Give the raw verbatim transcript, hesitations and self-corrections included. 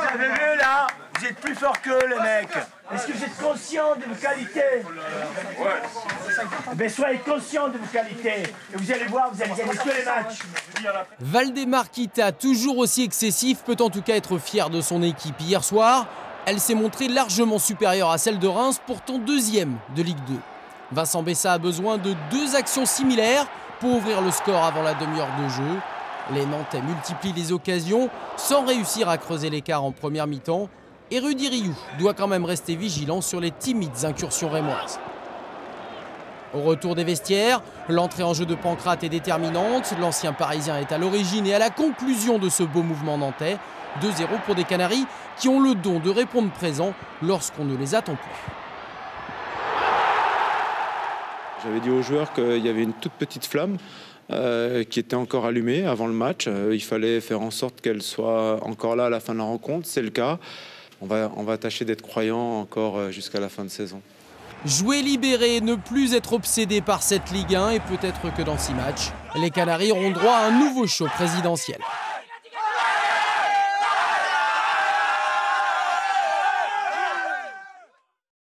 avez vu là? Vous êtes plus forts qu'eux les mecs. Est-ce que vous êtes conscients de vos qualités? Ben soyez conscients de vos qualités. Et vous allez voir, vous allez gagner tous les matchs. Valdemar Kita, toujours aussi excessif, peut en tout cas être fier de son équipe. Hier soir, elle s'est montrée largement supérieure à celle de Reims, pourtant deuxième de Ligue deux. Vincent Bessa a besoin de deux actions similaires pour ouvrir le score avant la demi-heure de jeu. Les Nantais multiplient les occasions sans réussir à creuser l'écart en première mi-temps. Et Rudy Rioux doit quand même rester vigilant sur les timides incursions rémoises. Au retour des vestiaires, l'entrée en jeu de Pancrate est déterminante. L'ancien Parisien est à l'origine et à la conclusion de ce beau mouvement nantais. deux zéro pour des Canaries qui ont le don de répondre présent lorsqu'on ne les attend plus. J'avais dit aux joueurs qu'il y avait une toute petite flamme euh, qui était encore allumée avant le match. Euh, il fallait faire en sorte qu'elle soit encore là à la fin de la rencontre. C'est le cas. On va, on va tâcher d'être croyants encore jusqu'à la fin de saison. Jouer libéré, ne plus être obsédé par cette Ligue un et peut-être que dans six matchs, les Canaries auront droit à un nouveau show présidentiel.